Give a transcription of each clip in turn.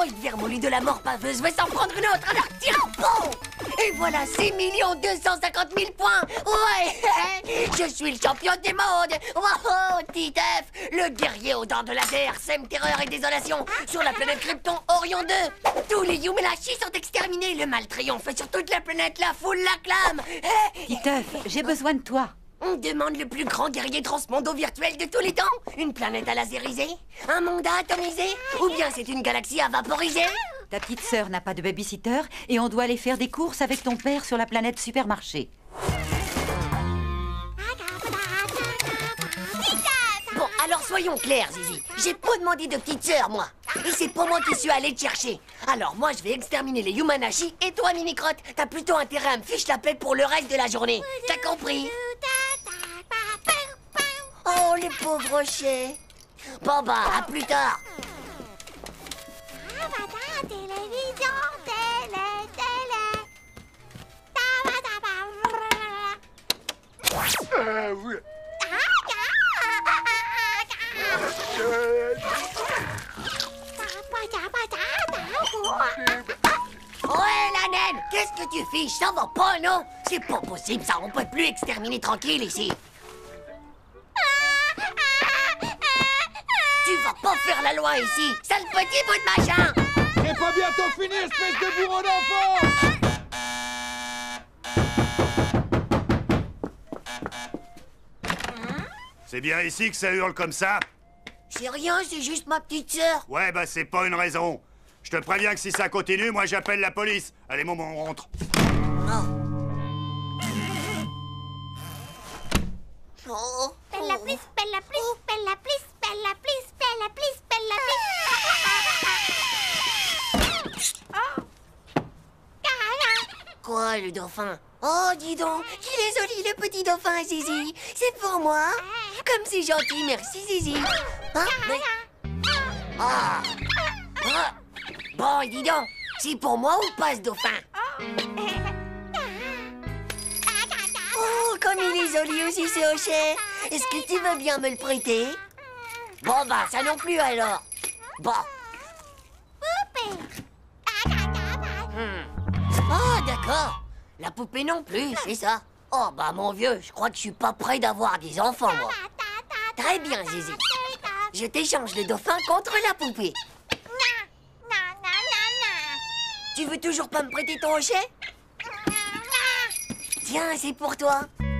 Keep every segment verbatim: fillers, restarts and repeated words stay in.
Oh, il vermoulu de la mort paveuse veut s'en prendre une autre, alors tire en bon. Et voilà six millions deux cent cinquante mille points. Ouais, je suis le champion du monde. Oh, Titeuf, le guerrier aux dents de laser, sème terreur et désolation. Sur la planète Krypton, Orion deux. Tous les Yumenashi sont exterminés. Le mal triomphe sur toute la planète, la foule l'acclame. Titeuf, j'ai besoin de toi. On demande le plus grand guerrier transmondo virtuel de tous les temps? Une planète à laseriser? Un monde à atomiser? Ou bien c'est une galaxie à vaporiser? Ta petite sœur n'a pas de babysitter et on doit aller faire des courses avec ton père sur la planète supermarché. Bon, alors soyons clairs, Zizi. J'ai pas demandé de petite sœur, moi. Et c'est pour moi qui suis allé te chercher. Alors moi, je vais exterminer les Yumanashi. Et toi, Mini-Crotte, t'as plutôt intérêt à me fiche la paix pour le reste de la journée. T'as compris? Oh, les pauvres rochers. Bon, bah, à plus tard. Télévision, télé, télé. Euh, oui. Ouais, la naine, qu'est-ce que tu fiches? Ça va pas, non? C'est pas possible, ça, on peut plus exterminer tranquille ici. Tu vas pas faire la loi ici, sale petit bout de machin! C'est pas bientôt fini, espèce de bourreau d'enfant! C'est bien ici que ça hurle comme ça? C'est rien, c'est juste ma petite sœur. Ouais, bah c'est pas une raison. Je te préviens que si ça continue, moi j'appelle la police. Allez, maman, on rentre. Oh. Oh. Pelle la plus, pelle la plus, pelle la plus, pelle la plus, pelle la plus, pelle la plus. Quoi, le dauphin? Oh, dis donc, qu'il est joli, le petit dauphin, Zizi. C'est pour moi. Comme c'est gentil, merci, Zizi. Hein? Mais... Ah. Ah. Bon, dis donc, c'est pour moi ou pas, ce dauphin? Oh, comme il est joli aussi, ce hochet. Est-ce que tu veux bien me le prêter? Bon, bah, ça non plus, alors. Bon. Hmm. Oh, d'accord. La poupée non plus, c'est ça. Oh, bah, mon vieux, je crois que je suis pas prêt d'avoir des enfants, moi. Très bien, Zizi. Je t'échange le dauphin contre la poupée. Tu veux toujours pas me prêter ton hochet? Tiens, c'est pour toi.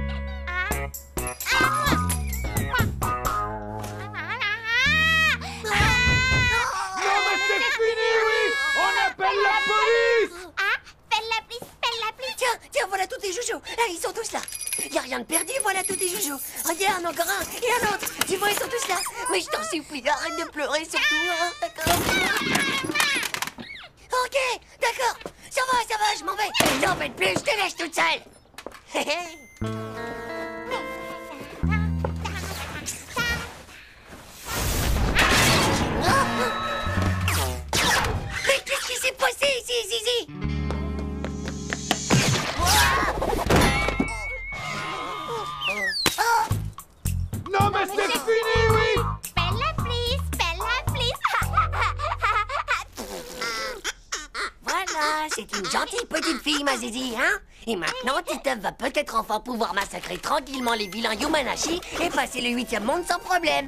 Non, mais c'est fini, oui! On appelle la police! Pelle la plus, pelle la plus. Tiens, tiens, voilà tous tes joujoux. Ah, ils sont tous là. Y a rien de perdu, voilà tous tes joujoux. Regarde, encore un et un autre. Tu vois, ils sont tous là. Mais je t'en supplie, arrête de pleurer surtout. Hein, d'accord? Ok, d'accord. Ça va, ça va, je m'en vais. T'embête plus, je te laisse toute seule. Mais qu'est-ce qui s'est passé ici, Zizi? Non, mais c'est fini, oui! Pelle la plus, pelle la plus. Voilà, c'est une gentille petite fille, ma Zizi, hein? Et maintenant, Titeuf va peut-être enfin pouvoir massacrer tranquillement les vilains Yumanashi et passer le huitième monde sans problème.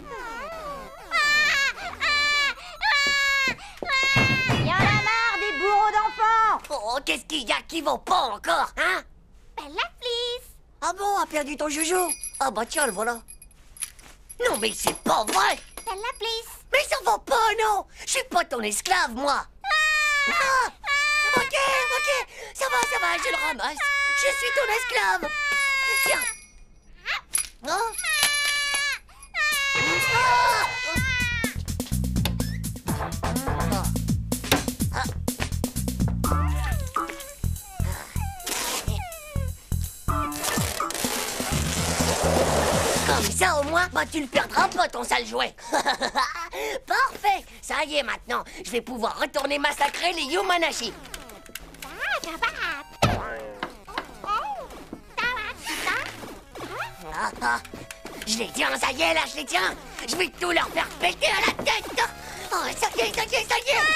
Y en a marre des bourreaux d'enfants! Oh, qu'est-ce qu'il y a qui va pas encore, hein? Pelle la plus. Ah bon, a perdu ton joujou? Ah bah tiens, le voilà. Non, mais c'est pas vrai! Pelle la plus. Mais ça va pas, non! Je suis pas ton esclave, moi! Ah! Ok, ok, ça va, ça va, je le ramasse. Je suis ton esclave. Tiens. Oh. Ah. Comme ça, au moins, bah tu le perdras pas, ton sale jouet. Parfait. Ça y est, maintenant, je vais pouvoir retourner massacrer les Yumanashi. Ah, ah. Je les tiens, ça y est, là, je les tiens. Je vais tout leur faire péter à la tête. Oh, ça y est, ça y est, ça y est.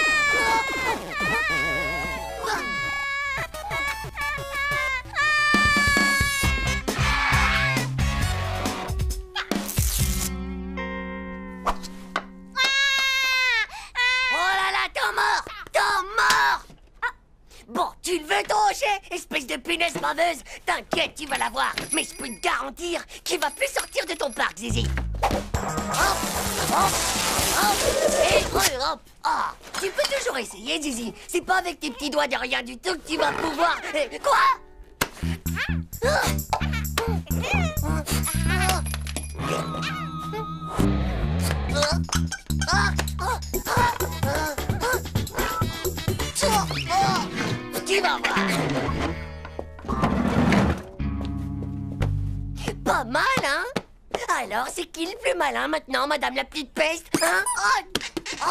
Oh là là, t'es mort. T'es mort. Bon, tu le veux ton rocher, espèce de punaise baveuse. T'inquiète, tu vas l'avoir. Mais je peux te garantir qu'il va plus sortir de ton parc, Zizi. Hop, hop, hop, et re, hop. Ah, tu peux toujours essayer, Zizi. C'est pas avec tes petits doigts de rien du tout que tu vas pouvoir... Eh, quoi? Tu vas voir. Pas mal, hein? Alors, c'est qui le plus malin maintenant, madame la petite peste, hein? Oh,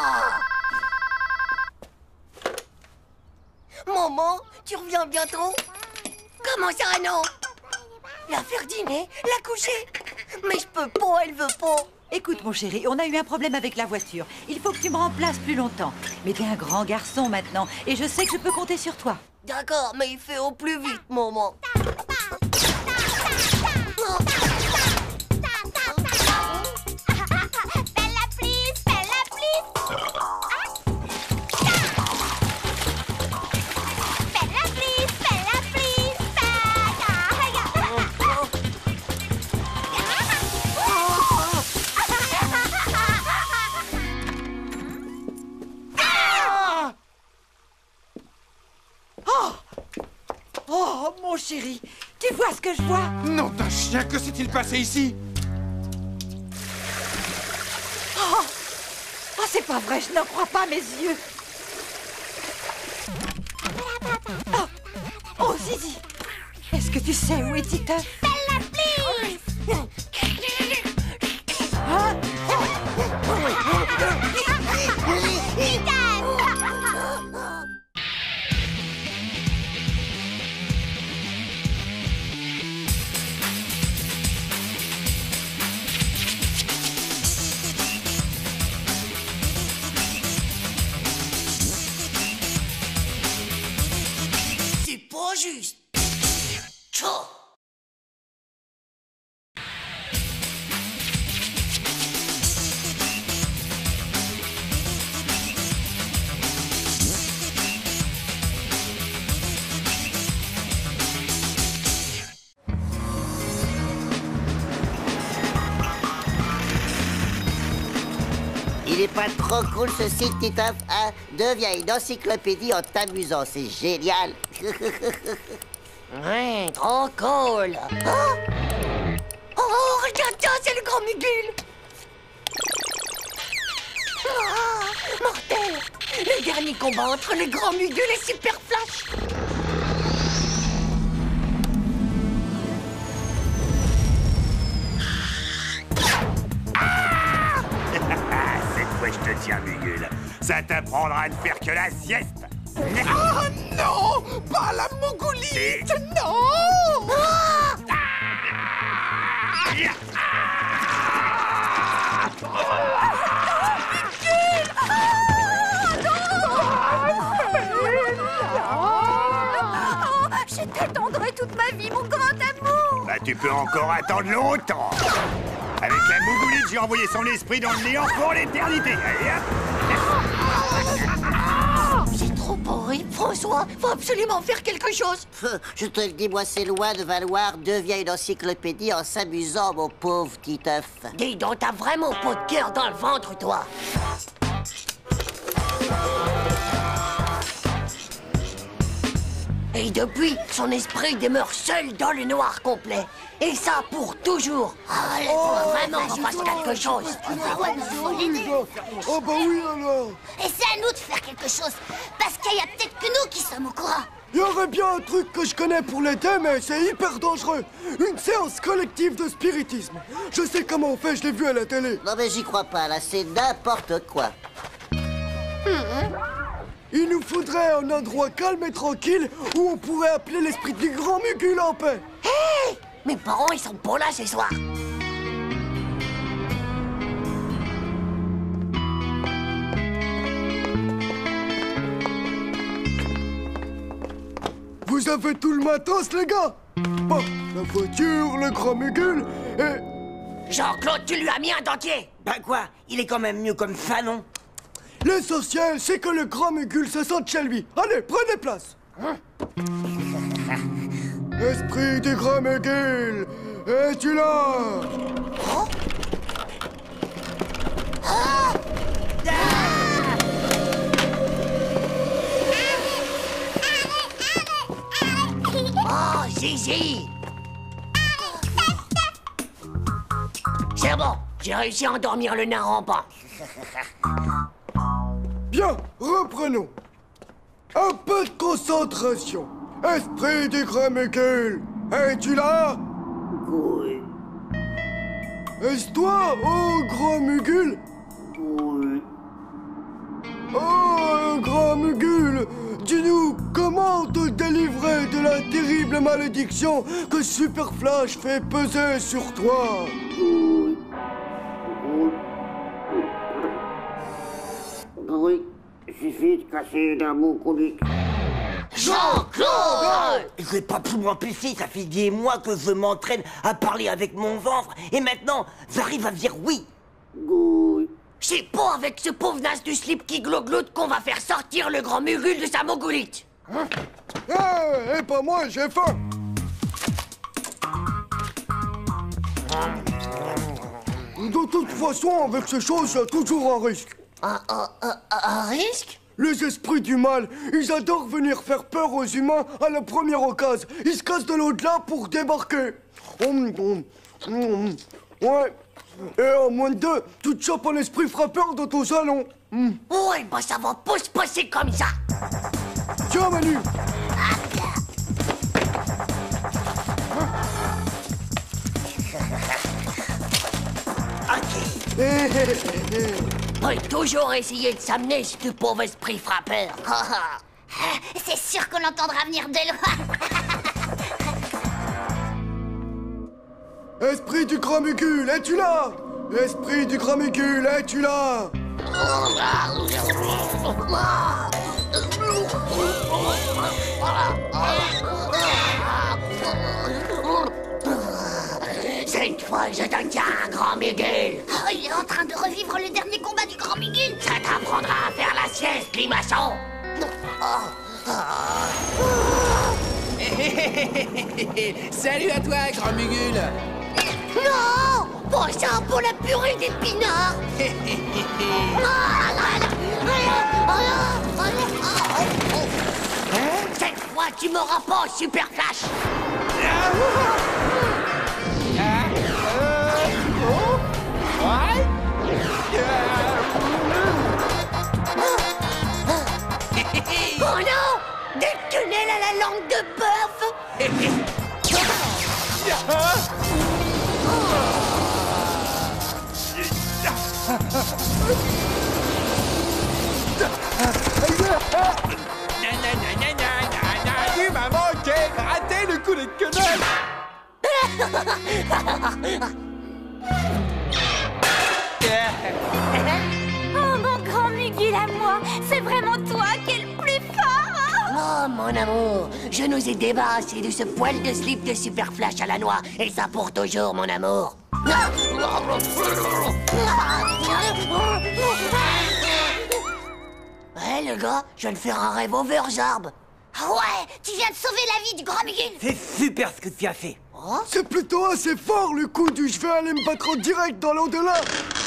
oh. Maman, tu reviens bientôt? Comment ça, non? La faire dîner? La coucher? Mais je peux pas, elle veut pas. Écoute, mon chéri, on a eu un problème avec la voiture. Il faut que tu me remplaces plus longtemps. Mais t'es un grand garçon maintenant, et je sais que je peux compter sur toi. D'accord, mais il fait au plus vite, maman. Oh, mon chéri, tu vois ce que je vois? Non d'un chien, que s'est-il passé ici? Oh, oh c'est pas vrai, je n'en crois pas mes yeux. Oh, oh Zizi, est-ce que tu sais où est Titeuf? Bella, please! Hein? C'est pas juste. Tchao. Il est pas trop cool ce site, Titeuf, hein? Deviens une encyclopédie en t'amusant, c'est génial. Ouais, trop cool. Oh, oh regarde ça, c'est le grand Mugul. Ah, mortel. Le dernier combat entre le grand Mugul et Super Flash. Cette fois, je te tiens, Mugul. Ça t'apprendra à ne faire que la sieste. Ah non! Pas la Mongolite! Non! Je t'attendrai toute ma vie, mon grand amour! Bah, tu peux encore attendre longtemps. Avec la Mongolite, j'ai envoyé son esprit dans le néant pour l'éternité. Allez, hop. C'est trop horrible, François. Faut absolument faire quelque chose. Pff, je te le dis, moi, c'est loin de valoir. Deviens une encyclopédie en s'amusant, mon pauvre Titeuf. Dis donc, t'as vraiment pas de cœur dans le ventre, toi. Et depuis, son esprit demeure seul dans le noir complet. Et ça pour toujours. Ah, il faut vraiment qu'on fasse quelque chose. Oh bah oui alors. Et c'est à nous de faire quelque chose, parce qu'il y a peut-être que nous qui sommes au courant. Il y aurait bien un truc que je connais pour l'aider, mais c'est hyper dangereux. Une séance collective de spiritisme. Je sais comment on fait, je l'ai vu à la télé. Non mais j'y crois pas, là, c'est n'importe quoi. Il nous faudrait un endroit calme et tranquille où on pourrait appeler l'esprit du grand Mugul en paix. Hé! Mes parents, ils sont pas là ce soir. Vous avez tout le matos, les gars? Bon, la voiture, le grand Mugul et... Jean-Claude, tu lui as mis un dentier. Bah quoi? Il est quand même mieux comme ça, non? L'essentiel, c'est que le grand Mugul se sente chez lui. Allez, prenez place. Hein? Esprit du grand Mugul, es-tu là? Oh? Ah! Oh, Zizi! C'est bon, j'ai réussi à endormir le nain rampant. Bien, reprenons. Un peu de concentration. Esprit du grand Mugul, es-tu là? Oui, Est-ce toi, oh grand Mugul? oui. Oh, grand Mugul, dis-nous comment te délivrer de la terrible malédiction que Super Flash fait peser sur toi. Oui. Oui. Oui. Suffit de casser d'un mot comique. Jean-Claude! Je vais pas plus m'empêcher, ça fait des mois que je m'entraîne à parler avec mon ventre, et maintenant, j'arrive à dire oui. Oui. C'est pas avec ce pauvre nas du slip qui glogloute qu'on va faire sortir le grand Mugul de sa mogulite. Hein? Eh, et pas moi, j'ai faim. De toute façon, avec ces choses, il y a toujours un risque. Un, un, un, un risque? Les esprits du mal, ils adorent venir faire peur aux humains à la première occasion. Ils se cassent de l'au-delà pour débarquer. Hum, hum, hum, ouais. Et en moins de deux, tu te chopes un esprit frappeur dans ton salon. Hum. Ouais, bah ça va pas se passer comme ça. Tiens, Manu. Ok. Eh, eh, eh, eh. J'ai toujours essayé de s'amener, ce pauvre esprit frappeur. C'est sûr qu'on l'entendra venir de loin. Esprit du grand Mugul, es-tu là? Esprit du grand Mugul, es-tu là? Cette fois, je te tiens, grand Mugul. Oh, il est en train de revivre le dernier combat du grand Mugul. Ça t'apprendra à faire la sieste, limaçon. Salut à toi, grand Mugul. Non! Pas ça pour la purée d'épinards! Cette fois, tu m'auras pas, Super Flash! Oh non! Des tunnels à la langue de bœuf! Tu m'as manqué! Ratez le coup de quenelle! Oh, mon grand Mugul à moi, c'est vraiment toi qui es le plus fort. Oh, mon amour, je nous ai débarrassés de ce poil de slip de Super Flash à la noix, et ça pour toujours, mon amour. Hé, le gars, je viens de faire un rêve overjarbe. Ouais, tu viens de sauver la vie du grand Mugul. C'est super ce que tu as fait. C'est plutôt assez fort le coup du je vais aller me battre en direct dans l'au-delà.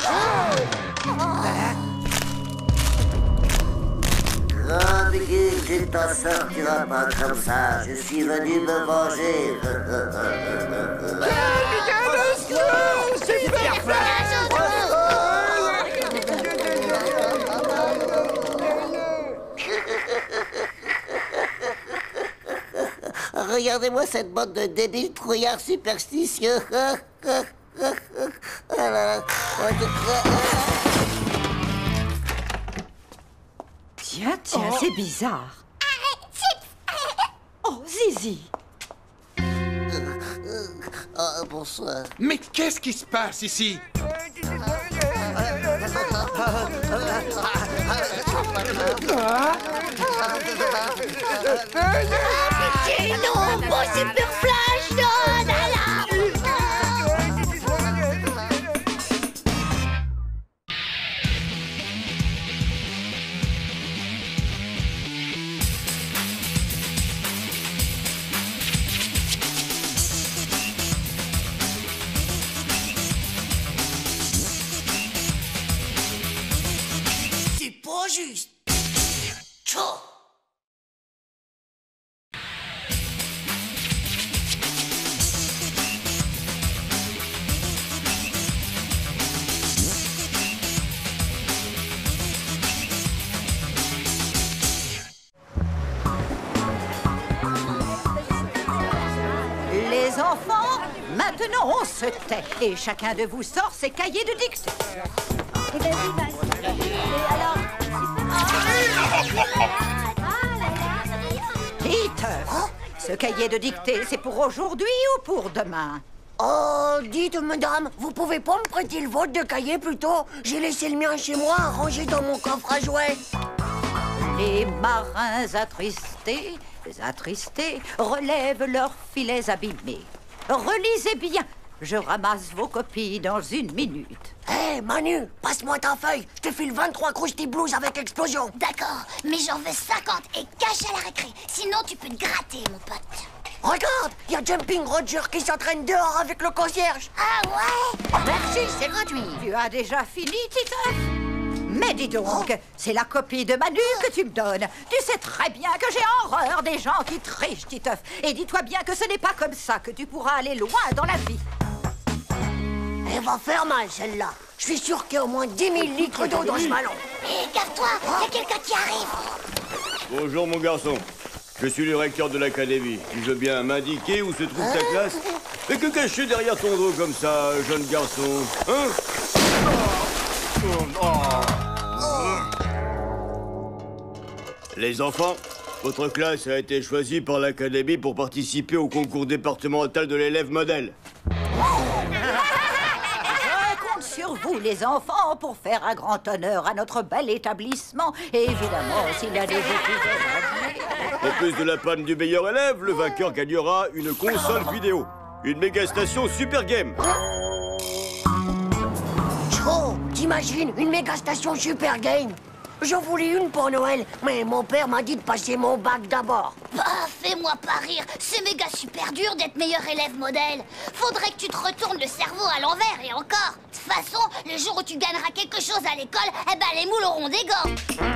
Grand Mugul, tu t'en sortiras pas comme ça. Je suis venu me venger. Super Flash! Regardez-moi cette bande de débiles trouillards superstitieux. Tiens, tiens, c'est bizarre. Oh, Zizi. Oh, bonsoir. Mais qu'est-ce qui se passe ici? Pitié! super flash! Oh là là! C'est pas juste! Tchou! Les enfants, maintenant on se tait et chacun de vous sort ses cahiers de dictée. Titeuf, ce cahier de dictée, c'est pour aujourd'hui ou pour demain? Oh, dites, madame, vous pouvez pas me prêter le vôtre de cahier plutôt? J'ai laissé le mien chez moi, rangé dans mon coffre à jouets. Les marins attristés, attristés, relèvent leurs filets abîmés. Relisez bien, je ramasse vos copies dans une minute. Hé, hey, Manu, passe-moi ta feuille. Je te file vingt-trois Krusty Blues avec explosion. D'accord, mais j'en veux cinquante et cache à la récré. Sinon, tu peux te gratter, mon pote. Regarde, il y a Jumping Roger qui s'entraîne dehors avec le concierge. Ah ouais? Merci, c'est gratuit. Tu as déjà fini, Titeuf? Mais dis donc, c'est la copie de Manu que tu me donnes. Tu sais très bien que j'ai horreur des gens qui trichent, Titeuf. Et dis-toi bien que ce n'est pas comme ça que tu pourras aller loin dans la vie. Elle va faire mal, celle-là. Je suis sûr qu'il y a au moins dix mille litres d'eau dans ce ballon. Hé, garde-toi, il y a quelqu'un qui arrive. Bonjour, mon garçon. Je suis le recteur de l'académie. Tu veux bien m'indiquer où se trouve ta classe? Et que cacher derrière ton dos comme ça, jeune garçon? Hein? Les enfants, votre classe a été choisie par l'académie pour participer au concours départemental de l'élève modèle. Je compte sur vous, les enfants, pour faire un grand honneur à notre bel établissement. Et évidemment, s'il y a des études... En plus de la panne du meilleur élève, le vainqueur gagnera une console vidéo. Une méga station Super Game. Oh, t'imagines, une méga station Super Game? J'en voulais une pour Noël, mais mon père m'a dit de passer mon bac d'abord. Bah, fais-moi pas rire. C'est méga super dur d'être meilleur élève modèle. Faudrait que tu te retournes le cerveau à l'envers et encore. De toute façon, le jour où tu gagneras quelque chose à l'école, eh ben les moules auront des gants.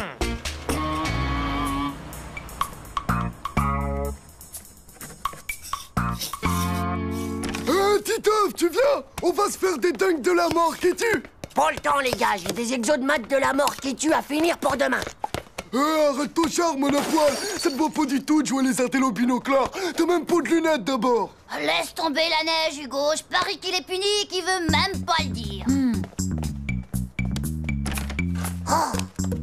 Hé, Titeuf, tu viens? On va se faire des dingues de la mort qui tue. Pas le temps, les gars, j'ai des exos de maths de la mort qui tuent à finir pour demain. Hé, arrête ton charme, mon poil. Ça ne va pas du tout de jouer les intellos binoclars. T'as même pas de lunettes d'abord. Laisse tomber la neige, Hugo. Je parie qu'il est puni et qu'il veut même pas le dire. Hmm. Oh.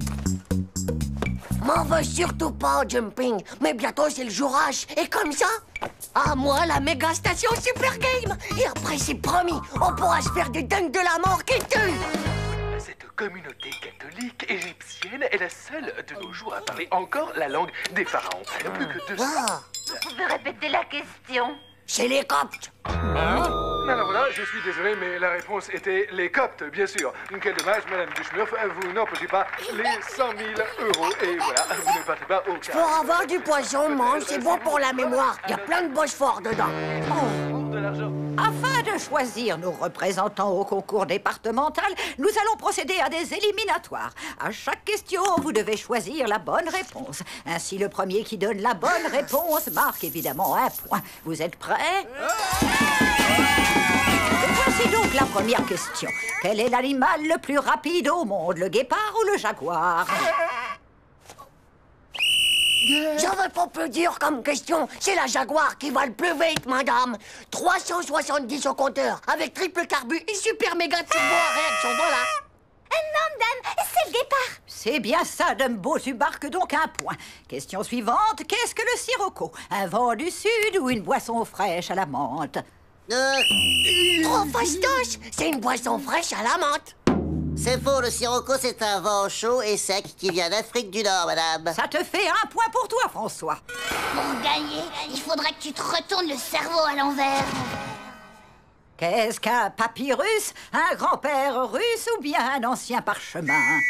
M'en veux surtout pas au jumping, mais bientôt c'est le jour H. Et comme ça, à moi la méga station Super Game. Et après c'est promis, on pourra se faire des dingues de la mort qui tuent. Cette communauté catholique égyptienne est la seule de nos jours à parler encore la langue des pharaons. Plus que deux cents. Ah. Vous pouvez répéter la question? C'est les Coptes. Hein? Alors voilà, je suis désolé, mais la réponse était les Coptes, bien sûr. Quel dommage, Madame Duschmurf, vous n'emportez pas les cent mille euros. Et voilà, vous ne partez pas au cas. Pour avoir du poisson, mange, c'est bon pour la mémoire. Il y a plein de boches forts dedans. De l'argent. Afin de choisir nos représentants au concours départemental, nous allons procéder à des éliminatoires. À chaque question, vous devez choisir la bonne réponse. Ainsi, le premier qui donne la bonne réponse marque évidemment un point. Vous êtes prêts? Voici donc la première question. Quel est l'animal le plus rapide au monde, le guépard ou le jaguar? J'avais pas peu dire comme question. C'est la Jaguar qui va le plus vite, madame. trois cent soixante-dix au compteur, avec triple carbu et super méga turbo à réaction, voilà. Non, dame, c'est le guépard. C'est bien ça, Dumbo, tu marques donc un point. Question suivante, qu'est-ce que le sirocco? Un vent du sud ou une boisson fraîche à la menthe? Euh, Oh, fastoche, c'est une boisson fraîche à la menthe. C'est faux, le sirocco, c'est un vent chaud et sec qui vient d'Afrique du Nord, madame. Ça te fait un point pour toi, François. Pour gagner, il faudrait que tu te retournes le cerveau à l'envers. Qu'est-ce qu'un papyrus? Un grand-père russe ou bien un ancien parchemin?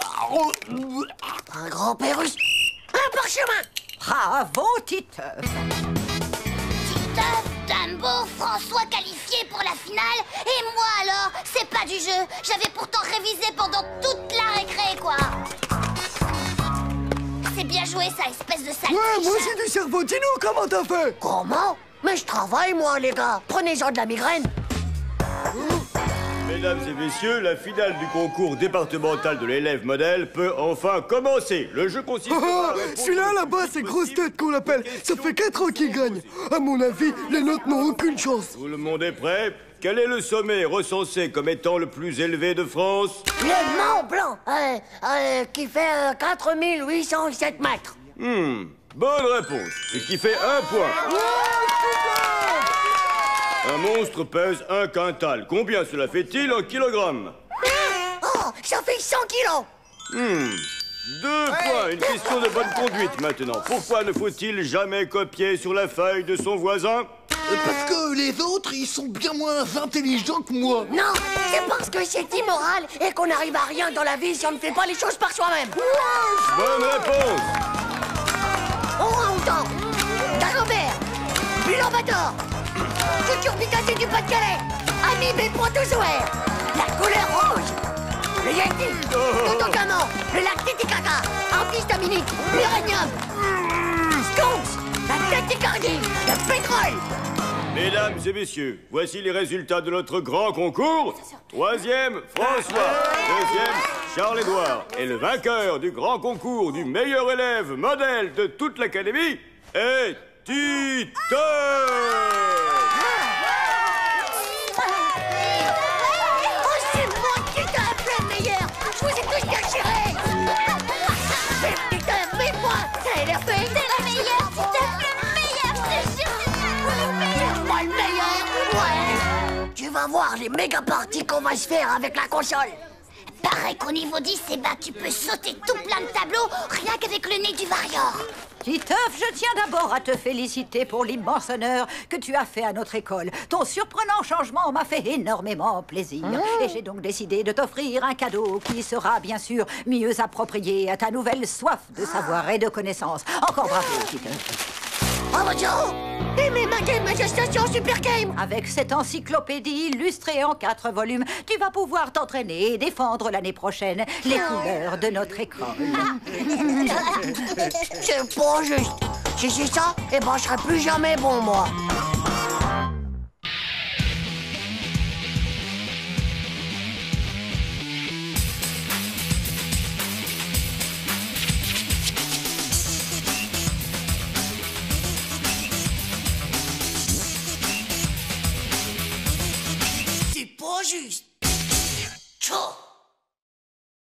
Un grand-père russe? Un parchemin! Bravo, Titeuf. Titeuf, Dumbo, François qualifié pour la finale. Et moi alors, c'est pas du jeu. J'avais pourtant révisé pendant toute la récré, quoi. C'est bien joué, ça, espèce de sale. Ouais, moi j'ai du cerveau. Dis-nous comment t'as fait. Comment? Mais je travaille, moi, les gars. Prenez-en de la migraine. Mesdames et messieurs, la finale du concours départemental de l'élève modèle peut enfin commencer. Le jeu consiste Ah, à répondre celui-là là-bas, c'est grosse tête qu'on l'appelle. Ça fait quatre ans qu'il gagne. À mon avis, les nôtres n'ont aucune chance. Tout le monde est prêt? Quel est le sommet recensé comme étant le plus élevé de France? Le Mont Blanc, euh, euh, qui fait euh, quatre mille huit cent sept mètres. Hmm, bonne réponse. Ce qui fait un point. Un monstre pèse un quintal. Combien cela fait-il en kilogrammes? Oh, ça fait cent kilos. Hmm, deux points. Une question de bonne conduite maintenant. Pourquoi ne faut-il jamais copier sur la feuille de son voisin? Parce que les autres, ils sont bien moins intelligents que moi. Non, c'est parce que c'est immoral et qu'on n'arrive à rien dans la vie si on ne fait pas les choses par soi-même. Bonne réponse. Orang-outan, Dagobert, Ulan-Bator, Cucurbitacé du Pas-de-Calais, Amib et Protozoaire, la couleur rouge, le Yeti, Totocaman, le lac Titicaca, antihistaminique, l'uranium, Stonks, la tachycardie, le pétrole. Mesdames et messieurs, voici les résultats de notre grand concours. Troisième, François. Deuxième, Charles-Édouard. Et le vainqueur du grand concours du meilleur élève modèle de toute l'académie est Titeuf. Oh, c'est moi qui t'ai appelé le meilleur. Je vous ai tous déchirés. Mais Titeuf, mais moi, ça a l'air fait. T'es la meilleure, Titeuf, le meilleur, je te jure, c'est le meilleur. Moi le meilleur, ouais. Tu vas voir les méga parties qu'on va se faire avec la console. Pareil qu'au niveau dix, eh ben, tu peux sauter tout plein de tableaux, rien qu'avec le nez du Varior. Titeuf, je tiens d'abord à te féliciter pour l'immense honneur que tu as fait à notre école. Ton surprenant changement m'a fait énormément plaisir. Mmh. Et j'ai donc décidé de t'offrir un cadeau qui sera bien sûr mieux approprié à ta nouvelle soif de savoir et de connaissance. Encore bravo, Titeuf. Bravo, Joe. Et mes ma game, station Super Game. Avec cette encyclopédie illustrée en quatre volumes, tu vas pouvoir t'entraîner et défendre l'année prochaine les couleurs de notre école. C'est pas juste. Si c'est ça, eh ben je serai plus jamais bon, moi. C'est pas juste.